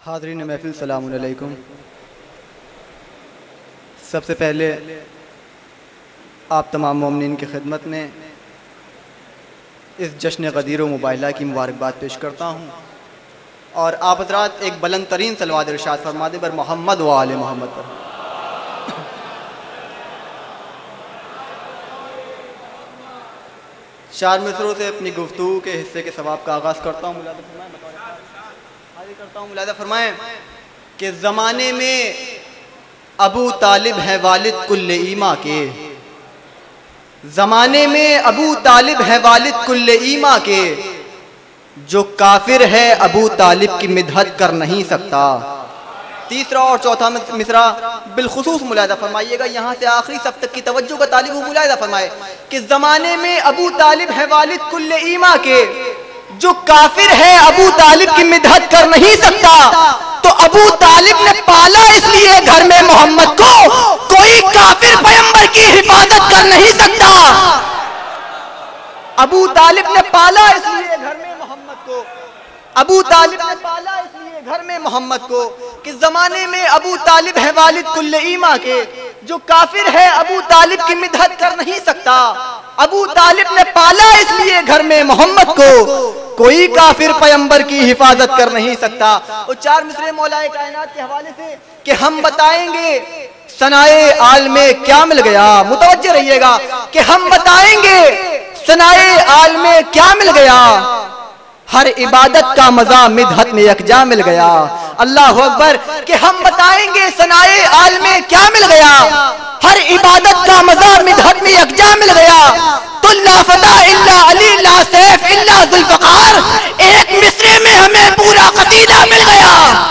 हाज़रीन महफिल सलामुन अलैकुम। सबसे पहले आप तमाम मोमिनीन की खिदमत में इस जश्न ग़दीर व मुबाइला की मुबारकबाद पेश करता हूँ और आप हज़रात एक बुलंद तरीन सलवात इरशाद फरमा दें बर मोहम्मद व आले मोहम्मद पर। चार मिसरों से अपनी गुफ्तगू के हिस्से के सवाब का आगाज़ करता हूँ। मुलाज़ा फरमाएं कि ज़माने में अबू तालिब है वालिद कुल्ले ईमा के, ज़माने में अबू तालिब है वालिद कुल्ले ईमा के, जो काफिर है अबू तालिब की मिदहत कर नहीं सकता। तीसरा और चौथा मिसरा बिलखुसूस मुलाज़ा फरमाइएगा, यहाँ से आखिरी सब तक की तवज्जो का तालिब मुलाज़ा फरमाए कि ज़माने में अबू तालिब है वालिद कुल्ले ईमा के, जो काफिर है अबू तालिब की मिदहत कर नहीं सकता। तो अबू तालिब ने पाला इसलिए घर में मोहम्मद को, कोई काफिर पैगंबर की हिफाजत कर नहीं सकता। अबू तालिब ने पाला इसलिए घर में मोहम्मद को, अबू तालिब ने पाला इसलिए घर में मोहम्मद को कि जमाने में अबू तालिब है वालिद कुल्ले ईमा के, जो काफिर है अबू तालिब की मिदहत कर नहीं सकता। अबू तालिब ने पाला इसलिए घर में मोहम्मद को, कोई काफिर पैगंबर की हिफाजत कर नहीं सकता। और चार मिसरे मौलाए कायनात के हवाले से कि हम बताएंगे सनाए आल में क्या मिल गया, मुतवज्जे रहिएगा कि हम बताएंगे सनाए आल में क्या मिल गया, हर इबादत का मजा मिदहत में यकजा मिल गया। अल्लाह अकबर कि हम बताएंगे सनाए आल में क्या मिल गया, हर इबादत का मजा मिदहत में यकजा मिल गया। तो ला फता इल्ला अली ला सैफ इल्ला जुल्फ़कार, एक मिसरे में हमें पूरा कसीदा मिल गया।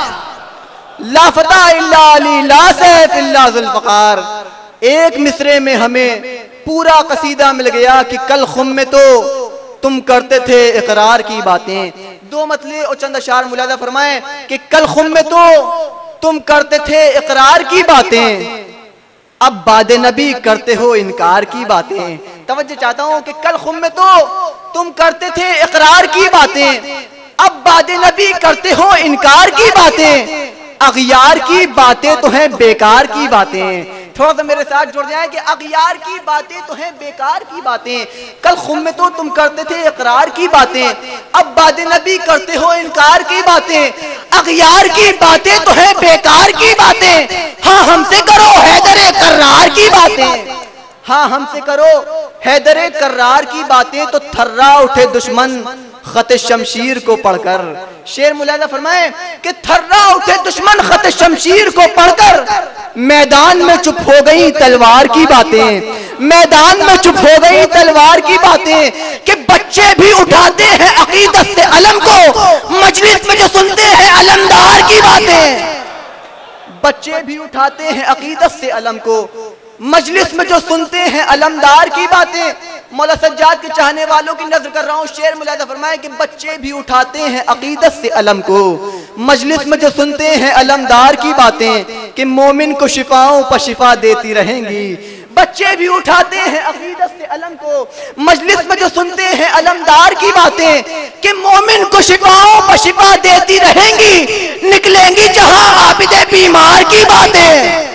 ला फता इल्ला अली ला सैफ इल्ला जुल्फ़कार, एक मिसरे में हमें पूरा कसीदा मिल गया कि कल खुम में तो तुम करते थे इकरार की बातें। दो मतले और चंद अशार मुलाज़ा फरमाएं कि कल खुम में तो तुम करते थे इकरार की बातें, अब बादे नबी करते हो इनकार की बातें। तवज्जो चाहता हूं कि कल खुम में तो तुम करते थे इकरार की बातें, अब बादे नबी करते हो इनकार की बातें। अगियार की बातें तो हैं बेकार की बातें। थोड़ा सा मेरे साथ जुड़ जाए कि अगियार की बातें तो हैं बेकार की बातें। कल खुम में तो तुम करते थे इकरार की बातें, अब बादे नबी करते हो इनकार की बातें। अगियार की बातें तो हैं बेकार की बातें, हाँ हमसे करो हैदरे कर्रार की बातें, हाँ हमसे करो हैदरे कर्रार की बातें। तो थर्रा उठे दुश्मन खत शमशीर को पढ़कर। शेर मुलाज़ा फरमाए कि थर्रा उठे दुश्मन खत शमशीर को पढ़कर, मैदान में चुप हो गई तलवार की बातें, मैदान में चुप हो गई तलवार की बातें। कि बच्चे भी उठाते हैं अकीदत से अलम को, मजलिस में जो सुनते हैं अलमदार की बातें। बच्चे भी उठाते हैं अकीदत से अलम को, मजलिस में जो सुनते हैं अलमदार की बातें। मौला सज्जाद के चाहने वालों की नजर कर रहा हूँ, शेर मुलाज़ा फरमाए कि बच्चे भी उठाते हैं अकीदत से अलम को, मजलिस में जो सुनते हैं अलमदार की बातें। कि मोमिन को शिफाओं पर शिफा देती रहेंगी, बच्चे भी उठाते हैं अकीदत से अलम को, मजलिस में जो सुनते हैं अलमदार की बातें। कि मोमिन को शिफाओं पर शिफा देती रहेंगी, निकलेंगी जहां आबिदे बीमार की बातें।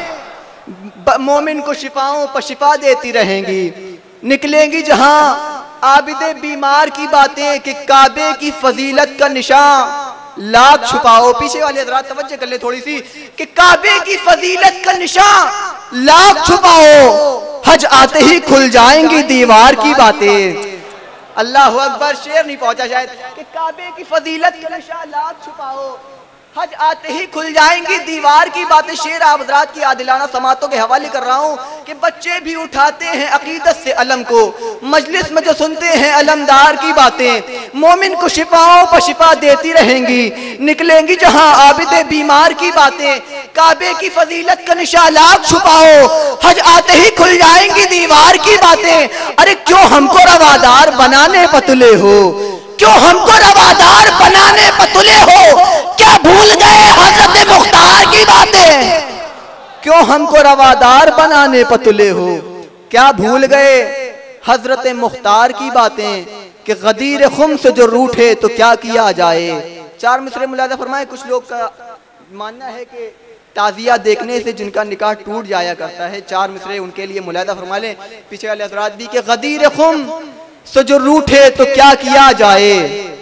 मोमिन को शिफाओं पर शिफा देती रहेंगी, निकलेंगी जहां आबिदे बीमार की बातें। कि काबे की फजीलत का निशान लाख छुपाओ, पीछे वाले हज़रात तवज्जो कर ले थोड़ी सी, कि काबे की फजीलत का निशान लाख छुपाओ, हज आते ही खुल जाएंगी दीवार की बातें। अल्लाह अकबर, शेर नहीं पहुंचा शायद। कि काबे की फजीलत का निशान लाख छुपाओ, हज आते ही खुल जाएंगी दीवार की बातें। शेर आप हज़रात की आदिलाना समातों के हवाले कर रहा हूँ कि बच्चे भी उठाते हैं अकीदत से अलम को, मजलिस में जो सुनते हैं अलमदार की बातें। मोमिन को शिफाओं पर शिफा देती रहेंगी, निकलेंगी जहां आबिदे बीमार की बातें। काबे की फजीलत का निशान लाख छुपाओ, हज आते ही खुल जाएंगी दीवार की बातें। अरे क्यों हमको रवादार बनाने पतुले हो, क्यों हमको रवादार बनाने पतुले हो, क्या भूल गए हजरत मुख्तार की बातें। क्यों हमको रवादार बनाने पतुले हो, क्या भूल गए हजरत मुख्तार की बातें। कि गदीर खुम से जो रूठे तो क्या किया जाए। चार मिसरे मुलाज़ा फरमाए, कुछ लोग का मानना है कि ताजिया देखने से जिनका निकाह टूट जाया करता है। 4 मिसरे उनके लिए मुलाहिजा फरमा लें। पीछे वाले हज़रात भी कि गदीर खुम से जो रूठे तो क्या किया जाए,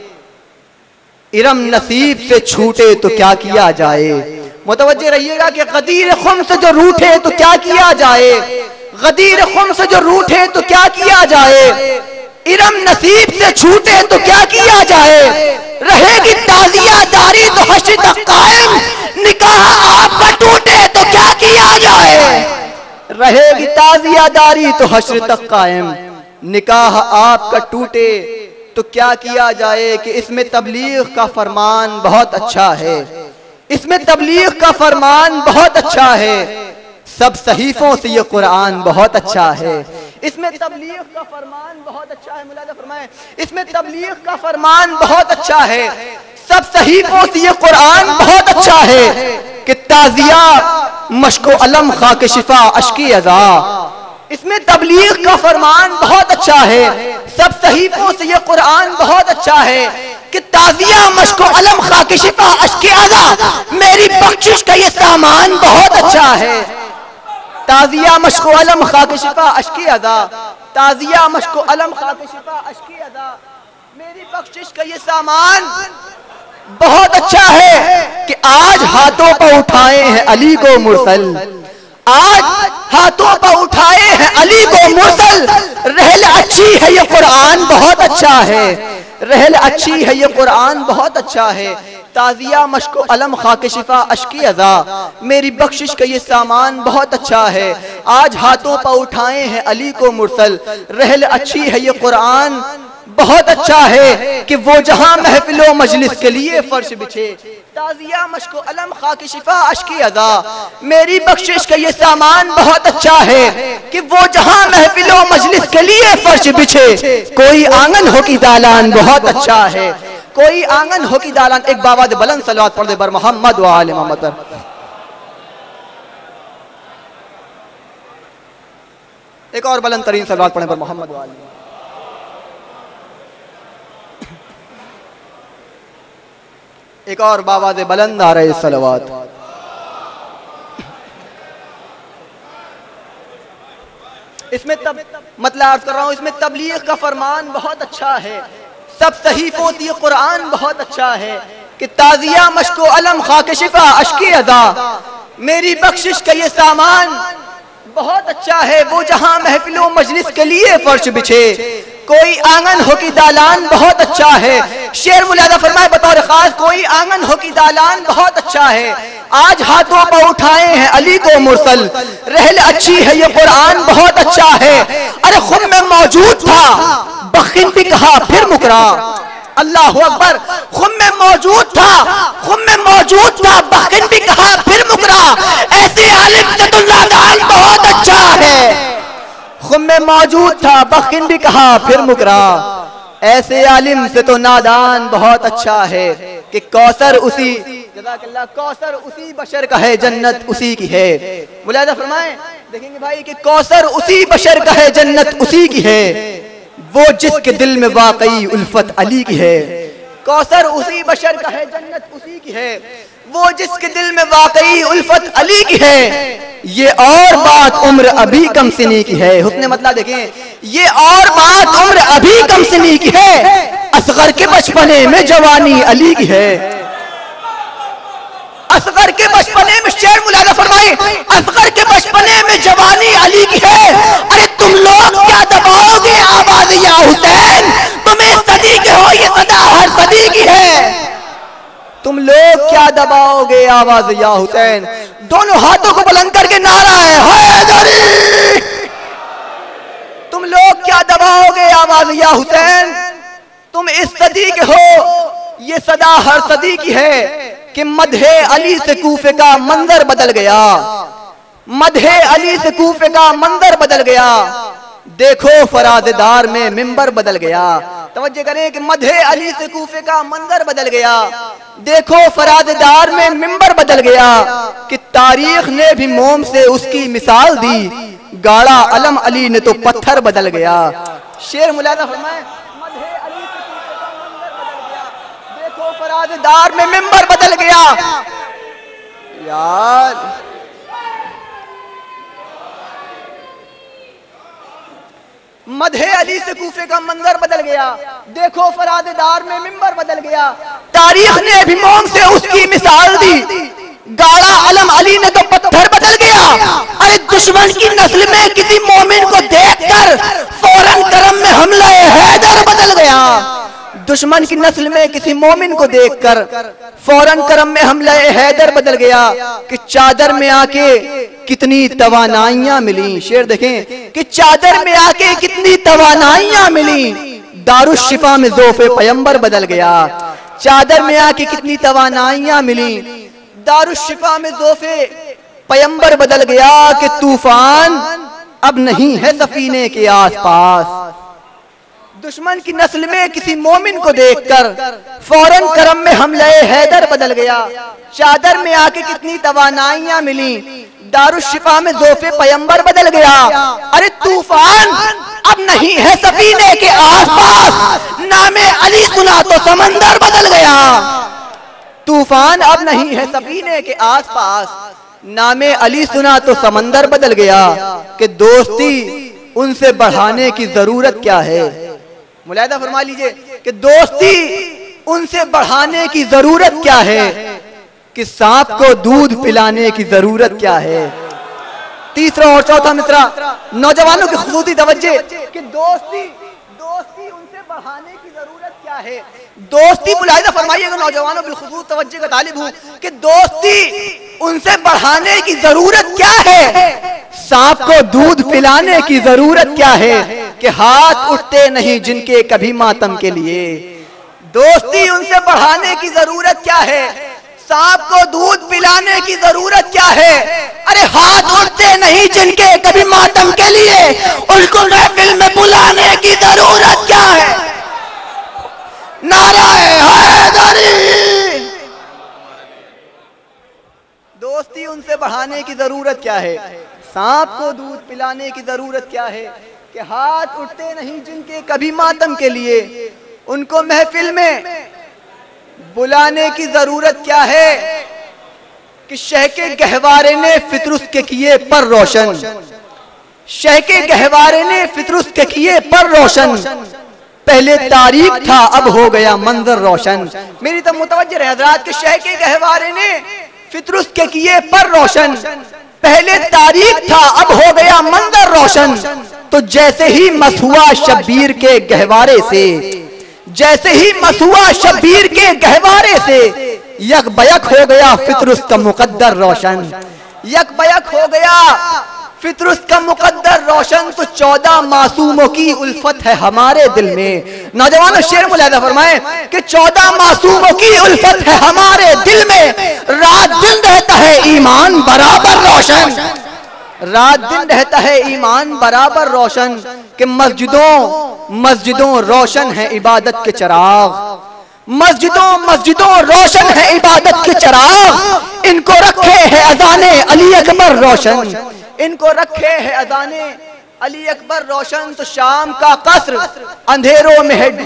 इरम नसीब से छूटे तो क्या किया जाए। मुतवज्जे रहिएगा कि गदीर खुम से जो रूठे तो क्या किया जाए, गदीर खुम से जो रूठे तो क्या किया जाए, इरम नसीब से छूटे तो क्या किया जाए। रहेगी ताजिया दारी तो हश्र तक कायम, निकाह आपका टूटे तो क्या किया जाए। रहेगी ताजिया दारी तो हश्र तक कायम, निकाह आपका टूटे तो क्या किया जाए। कि इसमें तबलीग का फरमान बहुत अच्छा है, इसमें तबलीग का फरमान बहुत अच्छा है, सब सहीफों से ये कुरान बहुत अच्छा है। इसमें तबलीग का फरमान बहुत अच्छा है, मुलाहिजा फरमाएं, इसमें तबलीग का फरमान बहुत अच्छा है, सब सहीफों से ये कुरान बहुत अच्छा है। कि ताजिया मश्को अलम खाक शिफा अश्की अज़ा, इसमें तबलीग का फरमान बहुत अच्छा है, सब सहीफों से ये कुरान बहुत अच्छा है। कि ताजिया मश्को अलम खाक शिफा अश्की अज़ा, मेरी बख्शिश का ये सामान बहुत अच्छा है। ताजिया मश्को अलम खाक शिफा अश्की अज़ा, ताजिया मश्को अलम खाक शिफा अश्की अज़ा, मेरी बख्शिश का ये सामान बहुत अच्छा है। कि आज हाथों पर उठाए हैं अली को मुरसल, आज हाथों पर उठाए हैं अली को मुरसल, रहल अच्छी है ये कुरान बहुत अच्छा है, रहल अच्छी है ये कुरान बहुत अच्छा है। ताजिया मश्को अलम खाक शिफा अश्की अज़ा, मेरी बख्शिश का ये सामान बहुत अच्छा है। आज हाथों पर उठाए हैं अली को मुरसल, रहल अच्छी है ये कुरान बहुत अच्छा है। कि वो जहां महफिलो मजलिस के लिए फर्श बिछे, ताजिया मश्को अलम खाक शिफा अश्की अज़ा, मेरी बख्शिश का ये सामान बहुत अच्छा है। कि वो जहां महफिलो मजलिस के लिए फर्श बिछे, कोई आंगन हो की दालान बहुत अच्छा है, कोई आंगन हो की दालान। एक बाबा बुलंद सलवात पढ़ दे बर मोहम्मद व आले मोहम्मद पर। एक और बुलंद तरीन सलवात पढ़े बर मोहम्मद व आले। एक और बाबा दे बुलंद आ रहे सलवात। इसमें मतलब अर्ज कर रहा हूं, इसमें तबलीग का फरमान बहुत अच्छा है, सब सहीफों से ये कुरान बहुत अच्छा है। कि ताजिया मश्को अलम खाक शिफा अश्की अज़ा, मेरी बख्शिश का ये सामान बहुत अच्छा है। वो जहां महफिलों मजलिस के लिए फर्श बिछे, कोई आंगन हो की दालान बहुत अच्छा है। शेर मुलाहिजा फरमाए बतौर खास, कोई आंगन हो की दालान बहुत अच्छा है। आज हाथों पर उठाए हैं अली को मुरसल, रहल अच्छी है ये कुरान बहुत अच्छा है। अरे खुद में मौजूद था बखिन भी कहा फिर मुकरा, अल्लाह अकबर। खुद में मौजूद था, खुद में मौजूद था, बखिन भी कहा फिर मुकरा। ऐसे आलिम से तो नादान बहुत अच्छा है। खुद में मौजूद था, बखिन भी कहा फिर मुकरा। ऐसे आलिम से तो नादान बहुत अच्छा है। कि कौसर उसी, जज़ाकल्लाह, कौसर उसी बशर का है, जन्नत उसी की है। मुलाहिजा फरमाएं, देखेंगे भाई कि कौसर उसी बशर का है, जन्नत उसी की है। वो जिसके दिल में वाकई उल्फत अली की है। कौसर उसी बशर का है, जन्नत उसी की है। वो जिसके दिल में वाकई उल्फत अली की है। ये और बात उम्र अभी कम सिनी की है। हुस्न मतलब देखें, ये और बात उम्र अभी कम सिनी की है। असगर के बचपने में जवानी अली की है। असगर के बचपने में, शेर मुलाहिजा फरमाए, असगर के बचपने में जवानी अली की है। अरे तुम लोग क्या दबाओगे आवाज या हुसैन, तुम्हें सदी के हो ये सदा हर सदी की है। तुम लोग क्या दबाओगे आवाज या हुसैन। दोनों हाथों को बुलंद करके नारा है हैदरी। तुम लोग क्या दबाओगे आवाज या हुसैन, तुम इस सदी के हो ये सदा हर सदी की है। कि मदहे अली से कूफे का मंजर बदल गया, मदहे अली से कूफे का मंजर बदल गया। देखो फराजदार में मिंबर बदल गया। तवज्जो करें कि मदहे अली से कूफे का मंजर बदल गया। देखो फराजदार में मिंबर बदल गया। कि तारीख ने भी मोम से उसकी मिसाल दी, गाड़ा अलम अली ने तो पत्थर बदल गया। शेर मुलाहिजा फरमाए, मदहे अली से कूफे का मंजर बदल गया, देखो फराजदार में मिंबर बदल गया। यार मधे अली से कूफे का मंजर बदल गया, देखो फरादेदार में मिंबर बदल गया। तारीख ने भी मोम से उसकी मिसाल दी, गाड़ा अलम अली ने तो पत्थर बदल गया। अरे दुश्मन की नस्ल में किसी मोमिन को देखकर फौरन करम में हमला हैदर बदल गया। दुश्मन की नस्ल में किसी मोमिन को देखकर फौरन करम में हमला हैदर बदल गया कि चादर में आके कितनी तवानाइयां मिली। शेर देखें कि चादर में आके कितनी तवानाइयां मिली, दारुश्शिफा में ज़ोफ़े पैगंबर बदल गया। चादर में आके कितनी तवानाइयां मिली, दारुश्शिफा में ज़ोफ़े पैगंबर बदल गया कि तूफान अब नहीं है सफीने के आसपास। दुश्मन की नस्ल में किसी मोमिन को देखकर फौरन करम में हमला हैदर बदल गया। चादर में आके कितनी तवानाइयां मिली, दारुश्शिफा में ज़ोफ़े पैगंबर बदल गया। अरे तूफान अब नहीं है सफीने के आसपास, नामे अली सुना तो समंदर बदल गया। तूफान अब नहीं है सफीने के आसपास, नामे अली सुना तो समंदर बदल गया कि दोस्ती उनसे बढ़ाने की जरूरत क्या है। मुलाहिदा फरमा लीजिए कि दोस्ती उनसे बढ़ाने की जरूरत क्या है, कि सांप को दूध पिलाने की जरूरत क्या है। तीसरा और चौथा मिसरा नौजवानों की खुसूसी तवज्जो कि दोस्ती उनसे बढ़ाने की जरूरत क्या है। दोस्ती मुलाहिदा फरमाइएगा नौजवानों की खुसूसी तवज्जो का तालिब हूं कि दोस्ती उनसे बढ़ाने की जरूरत क्या है, सांप को दूध पिलाने की जरूरत क्या है कि हाथ उठते नहीं जिनके कभी मातम के लिए। दोस्ती उनसे बढ़ाने की जरूरत क्या है, सांप को दूध पिलाने की जरूरत क्या है। अरे हाथ उठते नहीं जिनके कभी मातम के लिए, उनको महफिल में बुलाने की जरूरत क्या है। नाराए हैदरी। दोस्ती उनसे बढ़ाने की जरूरत क्या है, सांप को दूध पिलाने की जरूरत क्या है कि हाथ उठते नहीं जिनके कभी मातम के लिए, उनको महफिल में बुलाने की जरूरत क्या है कि शह के गहवारे ने फितरुस के किए पर रोशन, शह के गहवारे ने फितरुस के किए पर रोशन, पहले तारीख था अब हो गया मंजर रोशन। मेरी तो मुतवज्जो रहे हजरात के शह के गहवारे ने फितरुस के किए पर रोशन, पहले तारीख था अब हो गया मंजर रोशन। तो जैसे ही मसहुआ शब्बीर के गहवारे से, जैसे ही मसहुआ शब्बीर के गहवारे से यक बयक हो गया फितरुस का मुकद्दर रोशन, यक बयक हो गया फितरुस का मुकद्दर रोशन। तो 14 मासूमों की उल्फत है हमारे दिल में। नौजवानों शेर मुलाहिदा फरमाए कि 14 मासूमों की उल्फत है हमारे दिल में, रात दिन रहता है ईमान बराबर रोशन, रात दिन रहता है ईमान बराबर रोशन। कि मस्जिदों रोशन है इबादत के चिराग, मस्जिदों रोशन है इबादत के चिराग। इनको रखे है अज़ाने अली अकबर रोशन, इनको रखे है अज़ाने अली अकबर रोशन। तो शाम का कसर अंधेरों में है,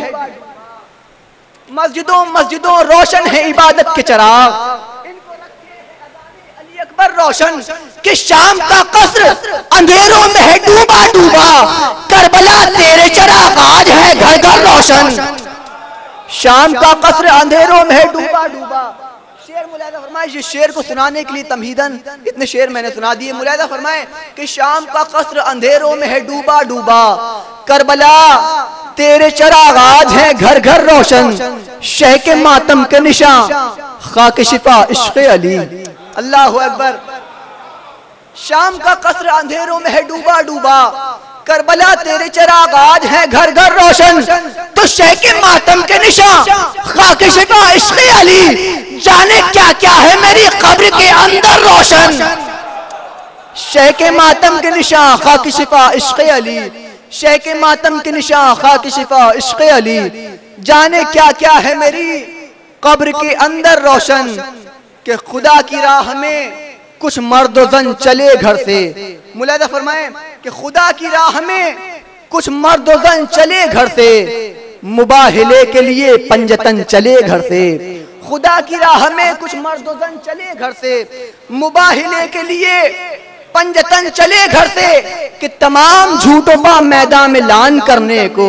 मस्जिदों रोशन है इबादत के चिराग। इनको रखे है अज़ाने अली अकबर रोशन कि शाम का कसर अंधेरों में है डूबा डूबा, करबला तेरे चिराग आज है घर घर रोशन। शाम का कसर अंधेरों में है डूबा डूबा। शेर मुलाहिदा फरमाए, ये शेर को सुनाने के लिए तमहीदन इतने शेर मैंने सुना दिए। मुलाहिदा फरमाए कि शाम का कसर अंधेरों में है डूबा डूबा, करबला तेरे चिराग आज है घर घर रोशन। शह के मातम के निशान खाके शिफा इश्क़ अली। अल्लाहु अकबर। शाम का कसर अंधेरों में है डूबा डूबा, करबला तेरे चिराग आज है घर घर रोशन। तो शह के मातम के निशान खाके शिफा इश्क़ अली, जाने क्या क्या है मेरी कब्र के अंदर रोशन। शह के मातम के निशान खाके शिफा इश्क़ अली, शह के मातम के निशान खाके शिफा इश्क़ अली, जाने क्या क्या है मेरी कब्र के अंदर रोशन। कि खुदा की राह में कुछ मर्दोजन चले घर से। मुलाहिदा फरमाए कि खुदा की राह में कुछ मर्दोजन चले घर से, मुबाहिले के लिए पंजतन चले घर से। खुदा की राह में कुछ मर्दोजन चले घर से, मुबाहिले के लिए पंजतन चले घर से, कि तमाम झूठों का मैदान में लान करने को।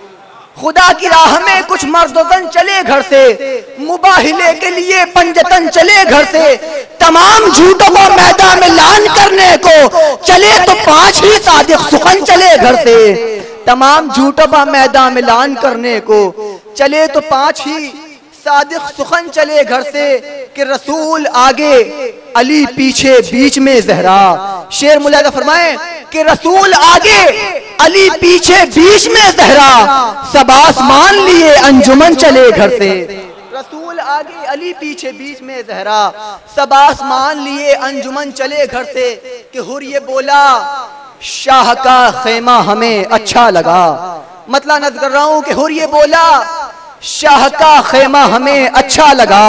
खुदा की राह में कुछ मर्दोजन चले घर से, मुबाहिले के लिए पंजतन चले घर से, तमाम झूठों को मैदान में लान करने को। चले तो 5 ही सादिक सुखन चले घर से, तमाम झूठों का मैदान में लान करने को। चले तो 5 ही सादिक सुखन चले घर से, कि रसूल आगे अली पीछे बीच में जहरा। शेर मुलाहिजा फरमाए कि रसूल आगे अली पीछे बीच में जहरा, सब आसमान लिए अंजुमन चले घर से। रसूल आगे अली पीछे बीच में जहरा, सब आसमान लिए अंजुमन चले घर से। कि हुर ये बोला शाह का खेमा हमें अच्छा लगा। मतलब नज़र कर रहा हूं कि हुर ये बोला शाह का खेमा हमें अच्छा लगा,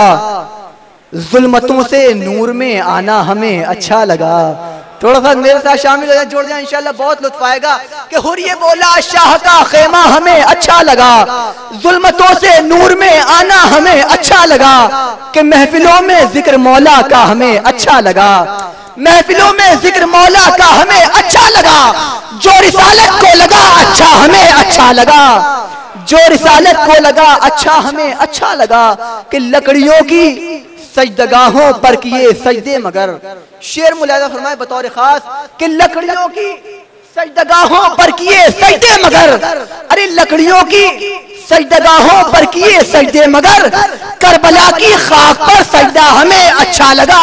जुल्मतों से नूर में आना हमें अच्छा लगा। थोड़ा सा मेरे साथ शामिल हो जाए, जोड़ जाए, इंशाल्लाह बहुत लुत्फ आएगा। कि हुर ये बोला शाह का खेमा हमें अच्छा लगा, जुल्मतों से नूर में आना हमें अच्छा लगा, कि महफिलों में जिक्र मौला का हमें अच्छा लगा, महफिलों में जिक्र मौला का हमें अच्छा लगा। जो रिसालत को लगा अच्छा हमें अच्छा लगा, जो रिसालत को लगा अच्छा हमें अच्छा लगा, कि लकड़ियों की सजदगाहों पर किए सजदे मगर। शेर मुलाहिजा फरमाए बतौर खास कि लकड़ियों की सजदगाहों पर किए सजदे मगर। अरे लकड़ियों की सजदगाहों पर किए सजदे मगर, करबला की खाक पर सजदा हमें अच्छा लगा।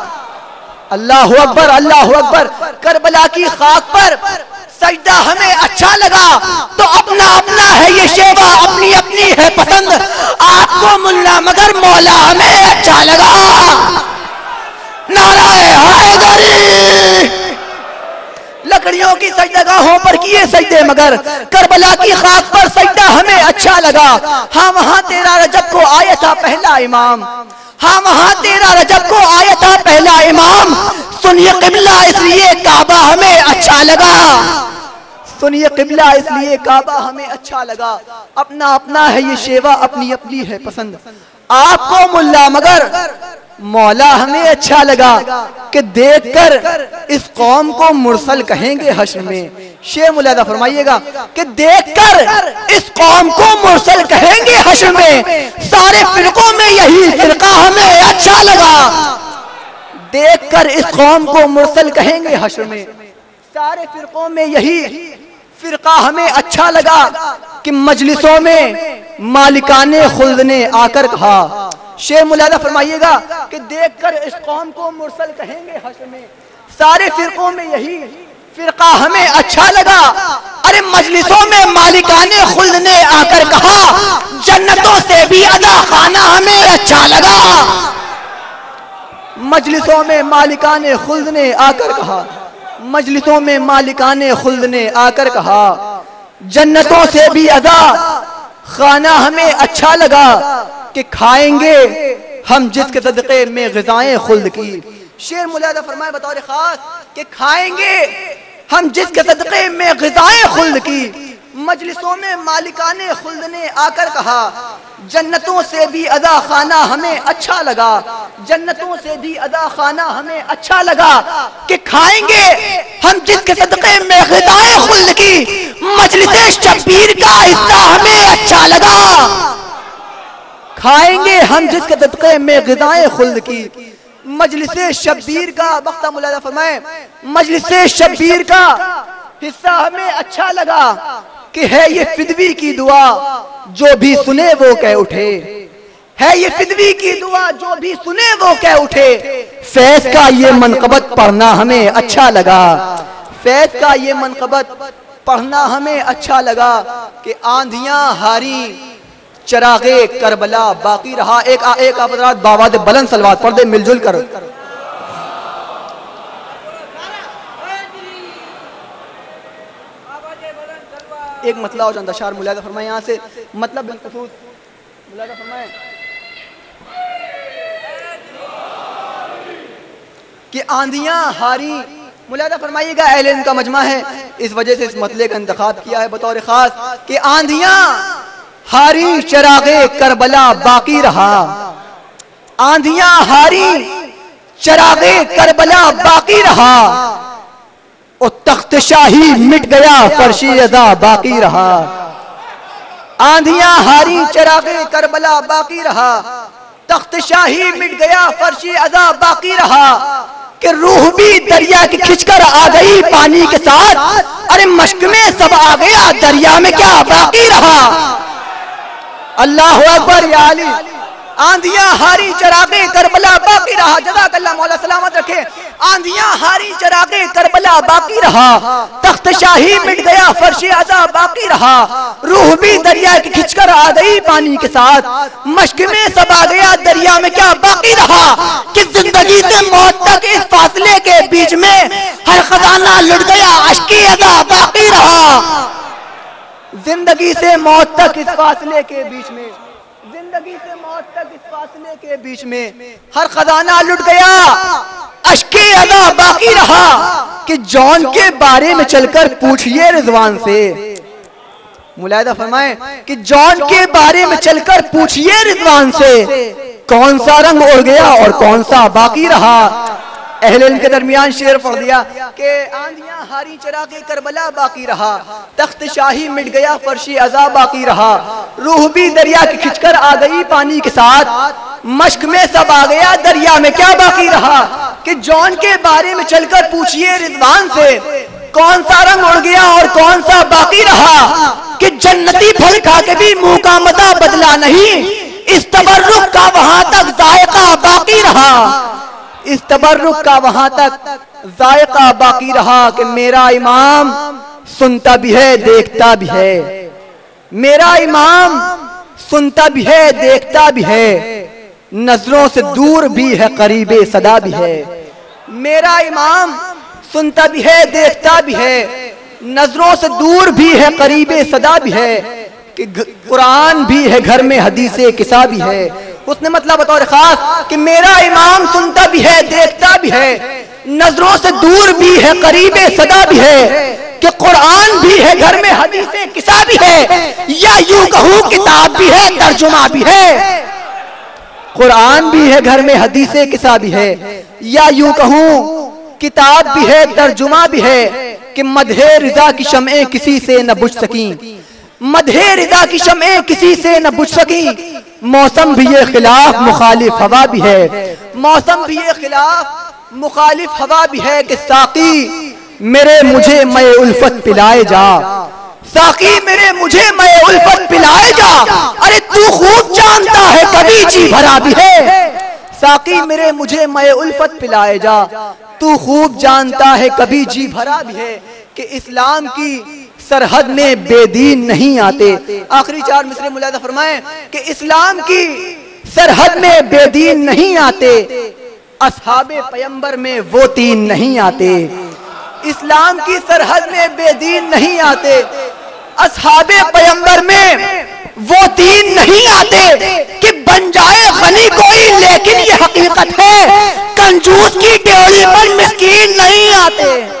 अल्लाहु अकबर, अल्लाहु अकबर। करबला की खाक पर सजदा हमें अच्छा लगा। तो अपना अपना है ये शेवा, अपनी अपनी है पसंद, आपको मुल्ला मगर मौला हमें अच्छा लगा। नाराए हैदरी। लकड़ियों की सजदागाहों पर किए सजदे मगर, करबला की खाक पर सजदा हमें अच्छा लगा। हाँ वहां 13 रजब को आया था पहला इमाम, हाँ वहां 13 रजब को आया था पहला इमाम। सुनिए किबला इसलिए काबा हमें अच्छा लगा, सुनिए किबला इसलिए काबा हमें अच्छा लगा। अपना अपना है ये शेवा, अपनी अपनी है पसंद, आपको मुल्ला मगर मौला हमें अच्छा लगा। कि देखकर इस कौम को मुरसल कहेंगे हश्र में। शेर मुलाहिजा फरमाइएगा कि देखकर इस कौम को मुरसल कहेंगे हश्र में, सारे फिरकों में यही फिरका हमें अच्छा लगा। देखकर इस कौम को मुरसल कहेंगे हश्र में, सारे फिरकों में यही फिरका हमें अच्छा लगा। कि मजलिसों में मालिकाने खुल्द ने आकर कहा। शेर मुलाहिजा फरमाइएगा कि देखकर इस कौम को मुरसल कहेंगे हश्र में, सारे फिरकों में यही फिरका हमें अच्छा लगा। अरे मजलिसों में मालिकाने खुल्द ने आकर कहा, जन्नतों से भी अदा खाना हमें अच्छा लगा। मजलिसों में मालिकाने खुल्द ने आकर कहा, मजलिसों में मालिकाने खुल्द ने आकर कहा, जन्नतों से भी अदा खाना हमें अच्छा लगा। कि खाएंगे हम जिसके सदक़े में ग़िज़ाएं खुल्द की। शेर मुलाहिजा फरमाए बतौर खास कि खाएंगे हम जिसके सदक़े में ग़िज़ाएं खुल्द की। मजलिसों में मालिकाने खुल्द ने आकर कहा, जन्नतों से भी अदा खाना हमें अच्छा लगा, जन्नतों से भी अदा खाना हमें अच्छा लगा। कि खाएंगे हम जिसके सदक़े में ग़िज़ाएं खुल्द की, मजलिसे शब्बीर का हिस्सा हमें अच्छा लगा। खाएंगे हम जिसके सदक़े में ग़िज़ाएं खुल्द की, मजलिसे शब्बीर का वक्ता मुलाहिजा फरमाए, मजलिसे शब्बीर का हिस्सा हमें अच्छा लगा। कि है ये फिदवी की दुआ जो भी सुने वो कह उठे, है ये फिदवी की दुआ जो भी सुने वो कह उठे। फैज़ का ये मनक़बत पढ़ना हमें अच्छा लगा, फैज़ का ये मनक़बत पढ़ना हमें अच्छा लगा। कि आंधियां हारी चरागे करबला बाकी रहा। एक आप बावाद बुलंद सलवात पढ़ दे मिलजुल कर। एक मतलब हो जाता शार मुलाहिजा फरमाए, यहाँ से मतलब मुलाहिजा फरमाए कि आंधियां हारी। मुलाहिजा फरमाइएगा अहले इल्म का मजमा है, इस वजह से इस मतले का इंतखाब किया है बतौर खास। कि आंधियां हारी चरागे करबला बाकी रहा, आंधियां हारी चरागे करबला बाकी रहा, और तख्त शाही मिट गया फर्शी अदा बाकी रहा। आंधियां हारी चरागे करबला बाकी रहा, तख्त शाही मिट गया फर्शी अदा बाकी रहा। कि रूह भी दरिया की खिंचकर आ गई पानी के साथ, अरे मश्क में सब आ गया दरिया में क्या बाकी रहा। अल्लाह अकबर या अली। आंधियां हारी चरागे करबला बाकी रहा, जज़ाकल्लाह मौला सलामत रखे। आंधियां हारी चरागे करबला बाकी रहा, तख्त शाही मिट गया फर्श अज़ा बाकी रहा। रूह भी दरिया की खिंचकर आ गई पानी के साथ, मश्क में सब आ गया दरिया में क्या बाकी रहा। कि जिंदगी से मौत तक इस फासले के बीच में हर खजाना लुट गया अश्की अज़ा बाकी रहा। जिंदगी से मौत तक इस फासले के बीच में, जिंदगी से मौत तक इस फासले के बीच में हर खजाना लुट गया अश्के अदा बाकी रहा। कि जॉन के बारे में चलकर पूछिए रिजवान से, मुलाहिदा फरमाएं कि जॉन के बारे में चलकर पूछिए रिजवान से, कौन सा रंग उड़ गया और कौन सा बाकी रहा। अहले इल्म के दरमियान शेर पढ़ दिया कि आंधियां हारी चरागे करबला बाकी रहा, तख्त शाही मिट गया फर्शी अज़ा बाकी रहा। रूह भी दरिया की खिंचकर आ गई पानी के साथ, मश्क में सब आ गया दरिया में क्या बाकी रहा। कि जॉन के बारे में चलकर पूछिए रिजवान से, कौन सा रंग उड़ गया और कौन सा बाकी रहा। कि जन्नती फल खा के भी मुंह का मजा बदला नहीं, इस तबर्रुक का वहां तक जायका बाकी रहा। इस तबर्रुक का वहां तक जायका बाकी रहा। कि मेरा इमाम सुनता भी है देखता भी है, मेरा इमाम सुनता भी है देखता भी है, नजरों से दूर भी है करीबे सदा भी है। मेरा इमाम सुनता भी है देखता भी है, नजरों से दूर भी है करीबे सदा भी है। कि कुरान भी है घर में हदीसे किसा भी है। उसने मतलब बतौर खास कि मेरा इमाम सुनता भी है देखता भी है, नजरों से दूर भी है करीबे सदा भी है। कि कुरान भी है घर में हदीसे किसा भी है, या यूं कहूं किताब भी है तर्जुमा भी है। कुरान भी है घर में हदीसे किसा भी है, या यूं कहूं किताब भी है तर्जुमा भी है। कि मदहे रिजा की शम्एं किसी से न बुझ सकी, मदहे रिजा की शम्एं किसी से न बुझ सकी। मौसम भी ये खिलाफ मुखालिफ हवा भी है, मौसम भी ये खिलाफ मुखालिफ हवा भी है। कि साकी मेरे मुझे मैं उल्फत पिलाए जा, साकी मेरे मुझे मैं उल्फत पिलाए जा। अरे तू खूब जानता है कभी जी भरा भी है। साकी मेरे मुझे मैं उल्फत पिलाए जा, तू खूब जानता है कभी जी भरा भी है। कि इस्लाम की सरहद में बेदीन नहीं आते। आखिरी चार मिसरे मुलाहिदा फरमाएं कि इस्लाम की सरहद में बेदीन नहीं आते, असहाबे पैगंबर में वो तीन नहीं आते। इस्लाम की सरहद में बेदीन नहीं आते, असहाबे पैगंबर में वो तीन नहीं आते। कि बन जाए गनी कोई लेकिन ये हकीकत है, कंजूस की ड्योली पर मिस्कीन नहीं आते।